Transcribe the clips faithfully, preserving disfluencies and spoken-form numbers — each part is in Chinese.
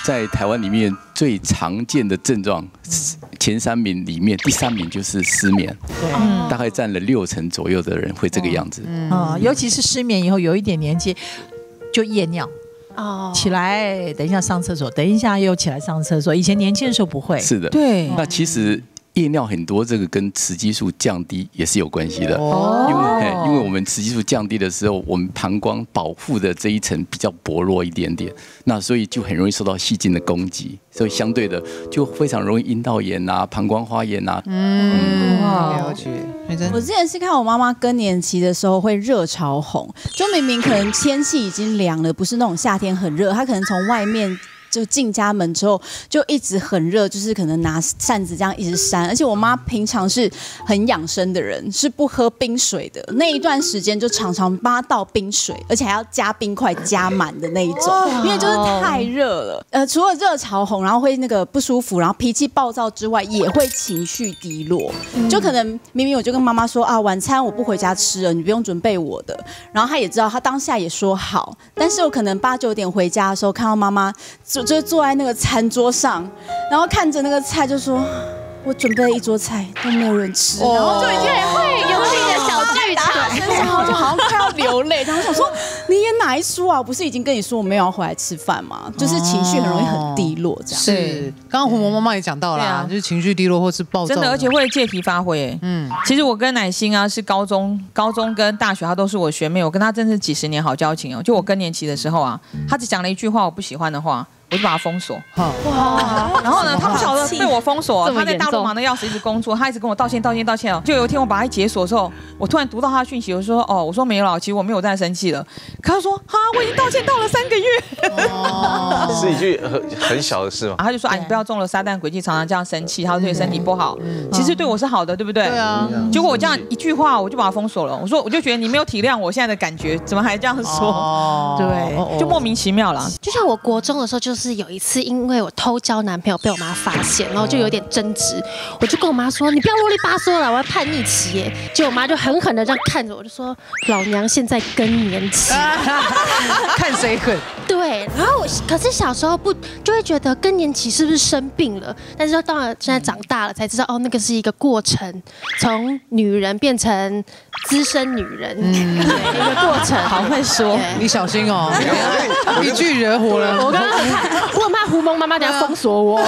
在台湾里面最常见的症状，前三名里面第三名就是失眠，对，大概占了六成左右的人会这个样子。 嗯，尤其是失眠以后有一点年纪，就夜尿。哦，起来，等一下上厕所，等一下又起来上厕所。以前年轻的时候不会。 是的， 对。 那其实夜尿很多，这个跟雌激素降低也是有关系的。哦，因为因为我们雌激素降低的时候，我们膀胱保护的这一层比较薄弱一点点，那所以就很容易受到细菌的攻击，所以相对的就非常容易阴道炎啊、膀胱发炎啊。 嗯，了解。我之前是看我妈妈更年期的时候会热潮红，就明明可能天气已经凉了，不是那种夏天很热，她可能从外面。就进家门之后就一直很热，就是可能拿扇子这样一直扇。而且我妈平常是很养生的人，是不喝冰水的。那一段时间就常常帮她倒冰水，而且还要加冰块加满的那一种，因为就是太热了。呃，除了热潮红，然后会那个不舒服，然后脾气暴躁之外，也会情绪低落。就可能明明我就跟妈妈说啊，晚餐我不回家吃了，你不用准备我的。然后她也知道，她当下也说好，但是我可能八九点回家的时候，看到妈妈就就是坐在那个餐桌上，然后看着那个菜就说：“我准备了一桌菜都没有人吃。”然后就已经会有自己的小剧场，然后就好像快要流泪。然后想说：“你演哪一出啊？我不是已经跟你说我没有要回来吃饭吗？”就是情绪很容易很低落，这样。 是，刚刚胡萌妈妈也讲到了，就是情绪低落或是暴躁， 真的，而且会借题发挥。嗯，其实我跟乃馨啊是高中、高中跟大学，她都是我学妹，我跟她真是几十年好交情哦。就我更年期的时候啊，她只讲了一句话我不喜欢的话。我就把他封锁，哇！然后呢，他不晓得被我封锁，他在大陆忙得要死，一直工作，他一直跟我道歉、道歉、道歉哦。就有一天我把他解锁的时候，我突然读到他的讯息，我说：“哦，我说没有了，其实我没有再生气了。”可他说：“哈，我已经道歉道了三个月。” 哦，是一句很很小的事嘛。 他就说：“啊，你不要中了撒旦诡计，常常这样生气，他对身体不好。其实对我是好的，对不对？”对啊。结果我这样一句话，我就把他封锁了。我说，我就觉得你没有体谅我现在的感觉，怎么还这样说？对，就莫名其妙了。 就像我国中的时候，就是有一次因为我偷交男朋友被我妈发现，然后就有点争执，我就跟我妈说：“你不要啰里吧嗦了，我要叛逆期耶。”结果我妈就狠狠的这样看着我，就说：“老娘现在更年期。” 看谁狠。 对，然后我可是小时候不就会觉得更年期是不是生病了？但是到了现在长大了才知道，哦，那个是一个过程，从女人变成资深女人，嗯，对，一个过程。 好会说， 你小心哦，一句惹火了。 我刚刚我很怕胡萌妈妈等下封锁我。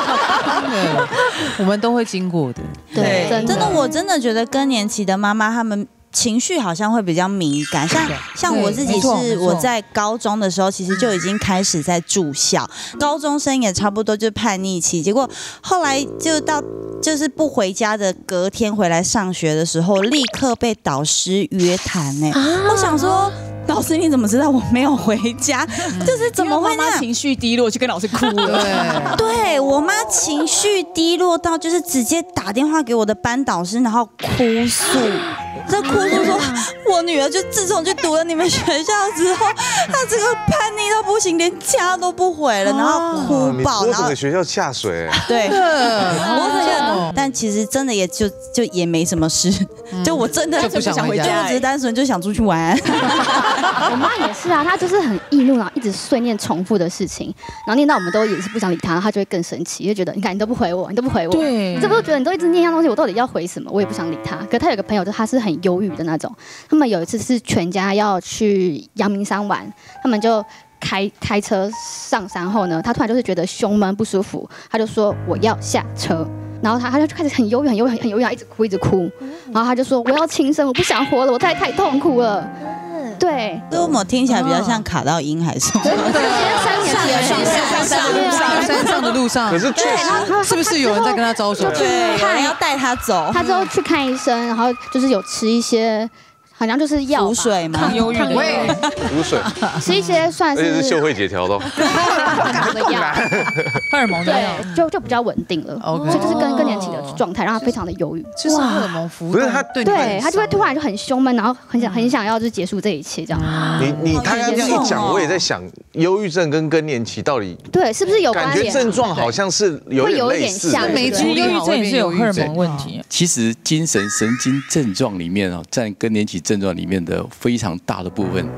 我们都会经过的。 对，真的，我真的觉得更年期的妈妈她们。情绪好像会比较敏感，像像我自己是我在高中的时候，其实就已经开始在住校，高中生也差不多就叛逆期，结果后来就到就是不回家的隔天回来上学的时候，立刻被导师约谈呢、欸。我想说。老师，你怎么知道我没有回家？就是怎么会那样？ 情绪低落，就跟老师哭了。 对，对我妈情绪低落到就是直接打电话给我的班导师，然后哭诉。这哭诉说，我女儿就自从去读了你们学校之后，她这个叛逆到不行，连家都不回了，然后哭爆， 然后整个学校下水。 对，我这个，但其实真的也就就也没什么事，就我真的就不想回家，我只是单纯就想出去玩。 我妈也是啊，她就是很易怒，然后一直碎念重复的事情，然后念到我们都也是不想理她，她就会更生气，就觉得你看你都不回我，你都不回我，对，你这不是觉得你都一直念一样东西，我到底要回什么？我也不想理她。可她有个朋友，他是很忧郁的那种，他们有一次是全家要去阳明山玩，他们就开开车上山后呢，他突然就是觉得胸闷不舒服，他就说我要下车。然后他他就开始很忧郁，很忧郁，很忧郁，一直哭，一直轻生，然后他就说我要轻生，我不想活了，我太太痛苦了。对， 所以我听起来比较像卡到音还是什么？ 对，三年级山上山上的路上， 可是确实是不是有人在跟他招手？ 对，有人要带他走。 他之后去看医生，然后就是有吃一些。好像就是药水嘛， 抗忧郁的药， 补水， 吃一些算是， 而且是秀慧姐调的， 的药， 荷尔蒙的药， 就就比较稳定了。所以就是更更年期的状态，让他非常的忧郁。 就是荷尔蒙浮动， 不是他对对，他就会突然就很胸闷，然后很想很想要就结束这一切这样。 你你他刚刚这样一讲，我也在想，忧郁症跟更年期到底对是不是有关联？ 感觉症状好像是有点类似， 没错，忧郁症也是有荷尔蒙问题。 其实精神神经症状里面啊，占更年期症状里面的非常大的部分，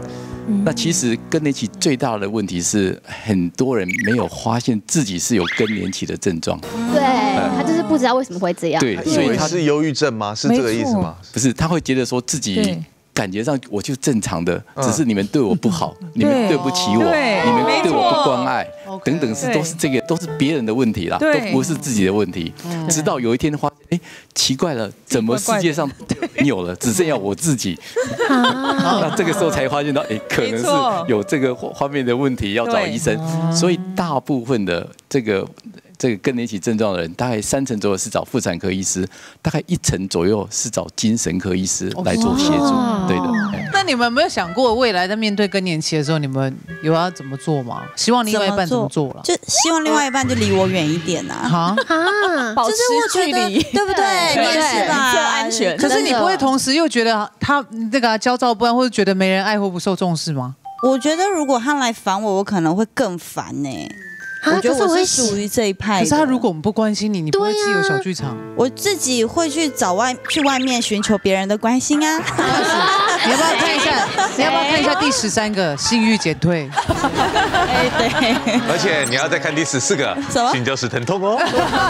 那其实更年期最大的问题是，很多人没有发现自己是有更年期的症状。 对，他就是不知道为什么会这样。 对，所以他是忧郁症吗？是这个意思吗？ 不是，他会觉得说自己感觉上我就正常的，只是你们对我不好，你们对不起我，你们对我不关爱，等等是都是这个都是别人的问题啦，都不是自己的问题。直到有一天发现，哎，奇怪了，怎么世界上没有了，只剩下我自己？那这个时候才发现到，哎，可能是有这个方面的问题，要找医生。所以大部分的这个。这个更年期症状的人，大概三成左右是找妇产科医师，大概一成左右是找精神科医师来做协助。对的。 那你们有没有想过，未来在面对更年期的时候，你们有要怎么做吗？希望另外一半怎么做了？ 就希望另外一半就离我远一点呐。啊， 保持距离， 对不对？你也是吧？ 安全。 可是你不会同时又觉得他那个焦躁不安，或者觉得没人爱或不受重视吗？ 我觉得如果他来烦我，我可能会更烦呢。我觉得我是属于这一派。 可是他如果我们不关心你，你不会自己有小剧场？ 我自己会去找外去外面寻求别人的关心啊。 你要不要看一下？你要不要看一下第十三个性欲减退？ 哎，对。 而且你要再看第十四个，心就是疼痛哦。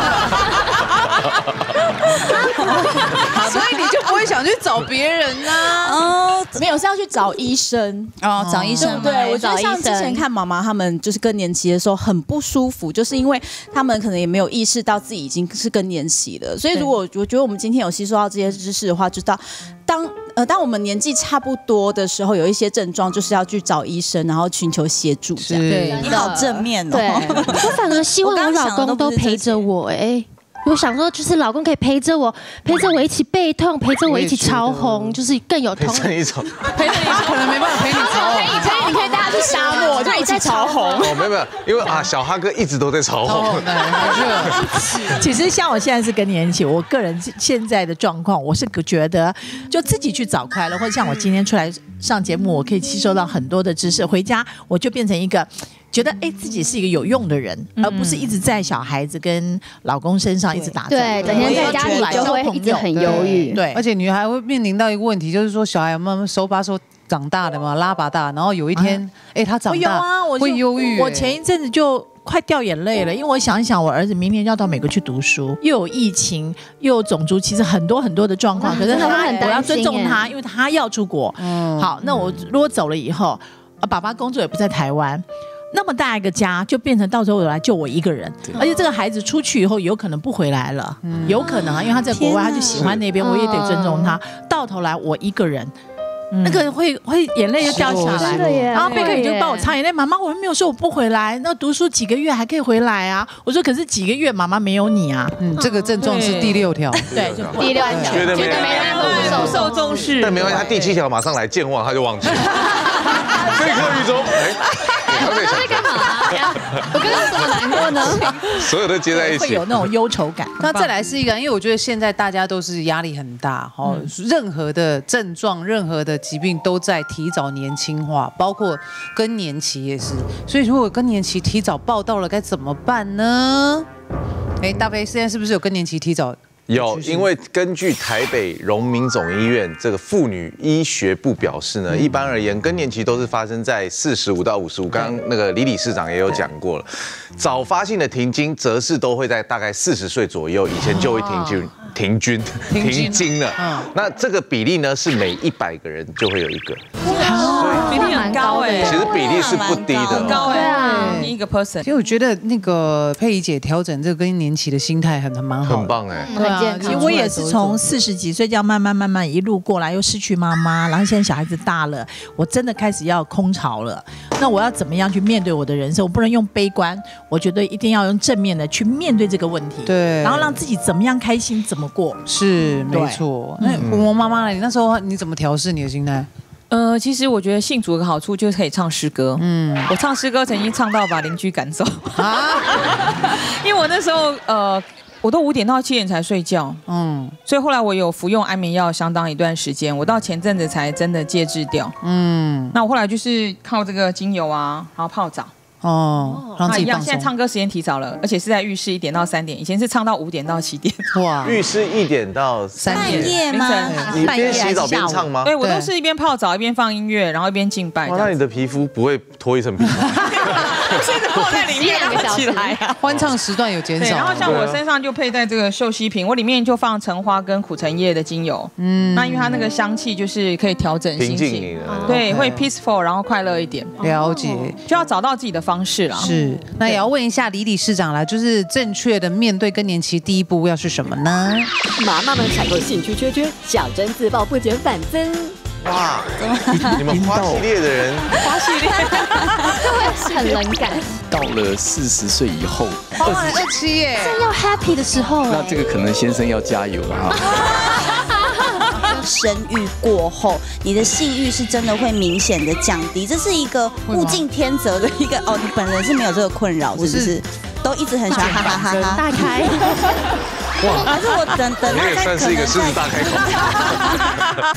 所以你就不会想去找别人呐？ 哦，没有，是要去找医生哦，找医生。 对，我觉得像之前看妈妈他们就是更年期的时候很不舒服，就是因为他们可能也没有意识到自己已经是更年期了。所以如果我觉得我们今天有吸收到这些知识的话，就知道当呃当我们年纪差不多的时候，有一些症状就是要去找医生，然后寻求协助。这样， 对，你好正面哦。 对，我反而希望我老公都陪着我哎。我想说，就是老公可以陪着我，陪着我一起背痛，陪着我一起潮红，就是更有同理。 陪着你潮， 陪着你可能没办法陪你潮红， 可以可以，你可以带他去沙漠，就一起潮红。 哦，没有没有，因为啊，小哈哥一直都在潮红。 其实像我现在是更年期，我个人现在的状况，我是觉得就自己去找快乐，或者像我今天出来上节目，我可以吸收到很多的知识，回家我就变成一个。觉得哎，自己是一个有用的人，而不是一直在小孩子跟老公身上一直打转。 对，整天在家里就会一直很忧郁。 对， 而且女孩会面临到一个问题，就是说小孩慢慢手把手长大的嘛，拉拔大，然后有一天，哎，他长大会忧郁。 我前一阵子就快掉眼泪了，因为我想一想，我儿子明年要到美国去读书，又有疫情，又有种族，其实很多很多的状况。可是他，我要尊重他，因为他要出国。好，那我如果走了以后，爸爸工作也不在台湾。那么大一个家，就变成到时候我来就我一个人，而且这个孩子出去以后有可能不回来了，嗯、有可能啊，因为他在国外，他就喜欢那边，我也得尊重他。到头来我一个人，嗯、那个会会眼泪就掉下来，然后贝克也就帮我擦眼泪。妈妈，我们没有说我不回来，那读书几个月还可以回来啊。我说可是几个月妈妈没有你啊。 嗯，这个症状是第六条， 对，就第六条， 觉得没人不受重视。 但没关系，他第七条马上来健忘，他就忘记了。这一刻雨中，哎。 我刚刚在干嘛？我刚刚怎么难过呢？ 所有都接在一起， 会有那种忧愁感。 那再来是一个，因为我觉得现在大家都是压力很大，哦，嗯、任何的症状、任何的疾病都在提早年轻化，包括更年期也是。所以如果更年期提早报到了，该怎么办呢？哎，大飞现在是不是有更年期提早？ 有，因为根据台北荣民总医院这个妇女医学部表示呢，一般而言，更年期都是发生在四十五到五十五。刚刚那个李理事长也有讲过了，早发性的停经则是都会在大概四十岁左右，以前就会停经。停经停经了，嗯、那这个比例呢是每一百个人就会有一个， 比例很高哎， 其实比例是不低的， 很高哎，一个 person。 其实我觉得那个佩仪姐调整这个更年期的心态很很蛮好， 很棒哎， 对啊，其实我也是从四十几岁这样慢慢慢慢一路过来，又失去妈妈，然后现在小孩子大了，我真的开始要空巢了。那我要怎么样去面对我的人生？我不能用悲观，我觉得一定要用正面的去面对这个问题， 对， 然后让自己怎么样开心怎么过， 是没错。那我妈妈呢？你那时候你怎么调试你的心态？ 呃，其实我觉得信主的好处就是可以唱诗歌。嗯，我唱诗歌曾经唱到把邻居赶走啊，因为我那时候呃。我都五点到七点才睡觉，嗯，所以后来我有服用安眠药相当一段时间，我到前阵子才真的戒治掉，嗯，那我后来就是靠这个精油啊，然后泡澡， 哦，让自己放松。 现在唱歌时间提早了，而且是在浴室一点到三点，以前是唱到五点到七点。 哇，浴室一点到三点， 半夜吗？ 你边洗澡边唱吗？ 对，我都是一边泡澡一边放音乐，然后一边敬拜。 那你的皮肤不会脱一层皮吗？ 现在泡在里面两个起来啊， 欢唱时段有减少。 然后像我身上就佩戴这个秀息瓶，我里面就放橙花跟苦橙叶的精油。嗯，那因为它那个香气就是可以调整心情，对，会 peaceful， 然后快乐一点。 了解， 就要找到自己的方式啦。 是，那也要问一下李理事长啦，就是正确的面对更年期第一步要是什么呢？ 妈妈们采购兴趣缺缺，小针自爆不减反增。 哇，你们花系列的人， 花系列就会很冷感。 到了四十岁以后， 花完二七耶， 正要 happy 的时候， 那这个可能先生要加油了哈。 生育过后，你的性欲是真的会明显的降低，这是一个物竞天择的一个哦。你本人是没有这个困扰，是不是？都一直很喜欢哈哈哈哈大开。 哇！还是我等等， 你也算是一个狮子大开口。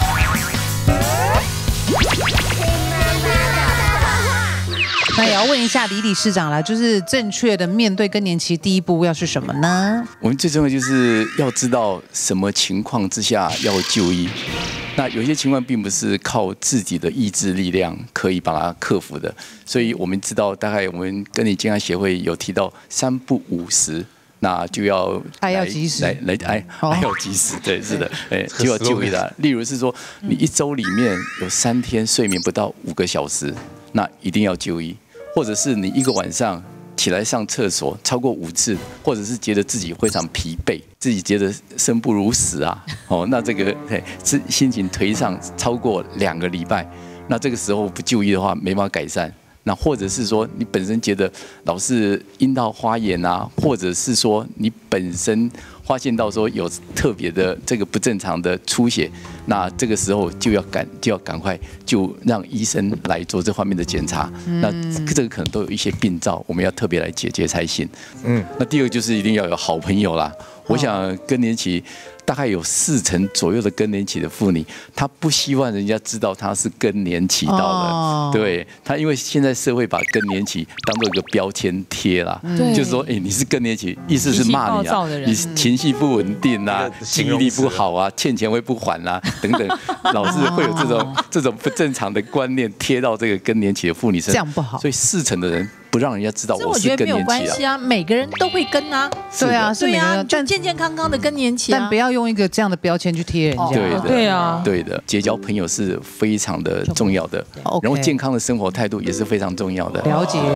那也要问一下李理事长啦，就是正确的面对更年期第一步要是什么呢？ 我们最重要就是要知道什么情况之下要就医。那有些情况并不是靠自己的意志力量可以把它克服的，所以我们知道，大概我们更年期健康协会有提到三不五时。那就要爱要及时， 来来爱爱要及时，对，是的，哎，就要就医了。例如是说，你一周里面有三天睡眠不到五个小时，那一定要就医；或者是你一个晚上起来上厕所超过五次，或者是觉得自己非常疲惫，自己觉得生不如死啊，哦，那这个嘿是心情颓丧超过两个礼拜，那这个时候不就医的话，没办法改善。那或者是说你本身觉得老是阴道发炎啊，或者是说你本身发现到说有特别的这个不正常的出血，那这个时候就要赶就要赶快就让医生来做这方面的检查。嗯、那这个可能都有一些病灶，我们要特别来解决才行。嗯，那第二个就是一定要有好朋友啦。我想更年期大概有四成左右的更年期的妇女，她不希望人家知道她是更年期到了，哦、对她，因为现在社会把更年期当做一个标签贴啦，嗯、就是说，哎，你是更年期，意思是骂你啊，你情绪不稳定啊，记忆力不好啊，欠钱会不还啊，等等，老是会有这种这种不正常的观念贴到这个更年期的妇女身上， 这样不好， 所以四成的人不让人家知道我是更年期啊。我觉得没有关系啊，每个人都会更啊， 对啊，是每个人， 但健健康康的更年期啊， 但不要用一个这样的标签去贴人家。 对的， 对啊， 对的，结交朋友是非常的重要的，然后健康的生活态度也是非常重要的。 了解。